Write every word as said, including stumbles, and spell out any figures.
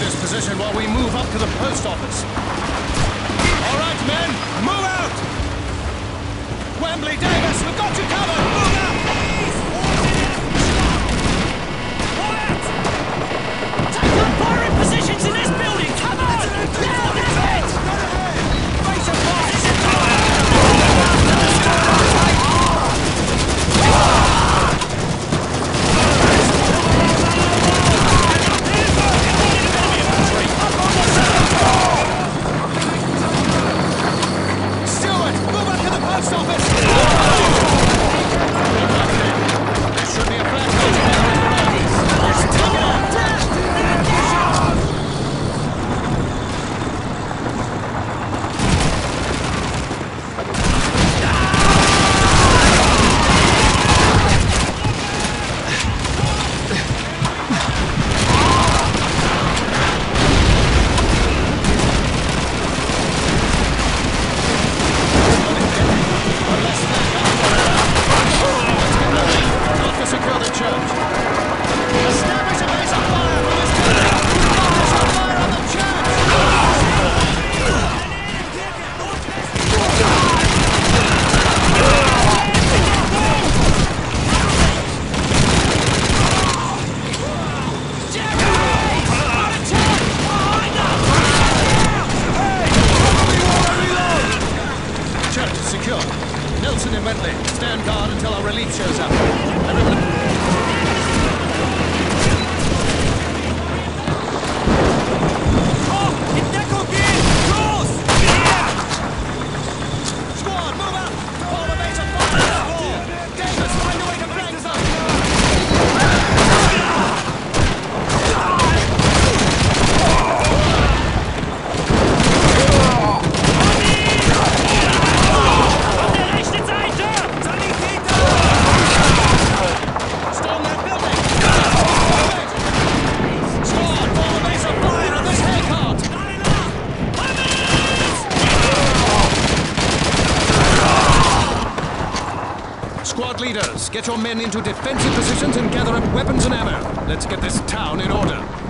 this position while we move up to the post office. All right, men, move out! Wembley, Davis, we've got you covered! Move out! Take up firing positions in this building! Come on! Down, that's it! Face of fire! Stewart, move up to the post office! There should be a flashlight there. Let's take it out! Secure the church. Establish a base of fire from this building. Focus your fire on the church. Church is secure. Nelson and Bentley, stand guard until our relief shows up. Everyone... Squad, move up! Form a base of fire! Davis, find a way to flank them! Storm that building! Squad, form a base of fire on this hay cart! Squad leaders, get your men into defensive positions and gather up weapons and ammo. Let's get this town in order.